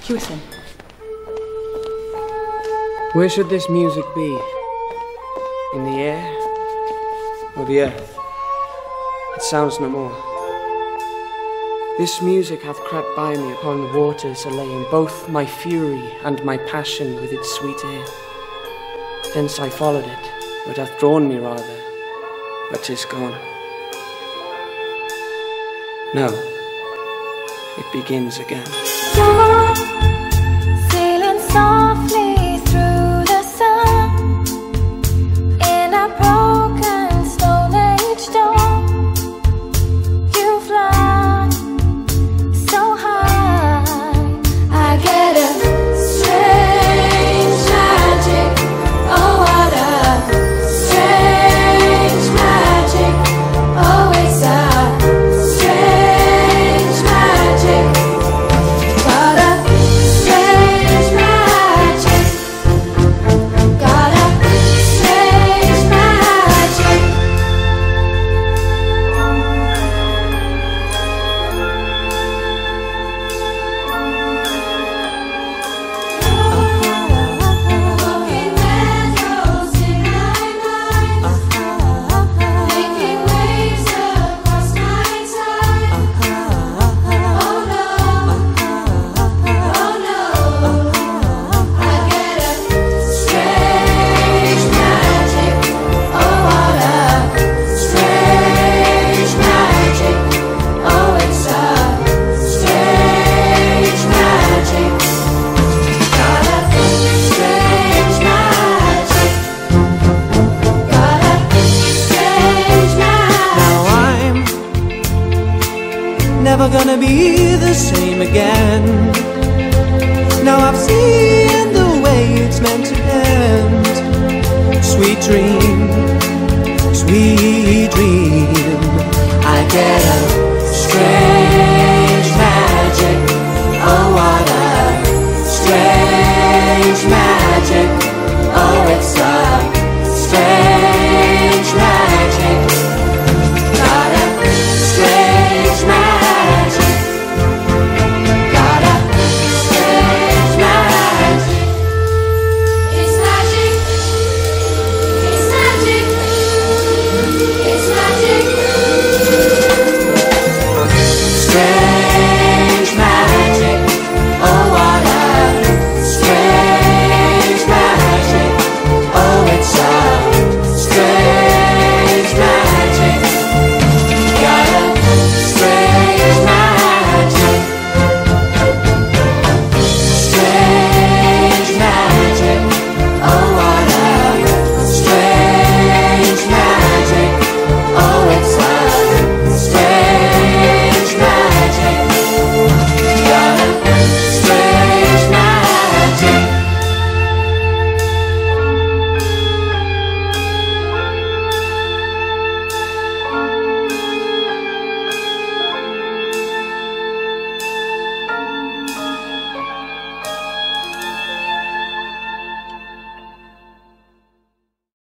Cue us in. Where should this music be? In the air or the earth? It sounds no more. This music hath crept by me upon the waters, allaying both my fury and my passion with its sweet air. Thence I followed it, or it hath drawn me rather, but 'tis gone. No, it begins again. You're sailing softly through the sun in a broken Stone Age dawn. You fly so high, I get a strange magic. Oh, what a strange magic. Oh, it's a strange magic. Got a strange magic. Got a strange magic. Walking meadows in my mind, making waves across night time. Oh no, I get a strange magic. Oh, what a strange magic. Oh, it's a strange magic. Got a strange magic. Got a strange magic. Now I'm never gonna be the same again. Now I've seen the way it's meant to end. Sweet dream, I get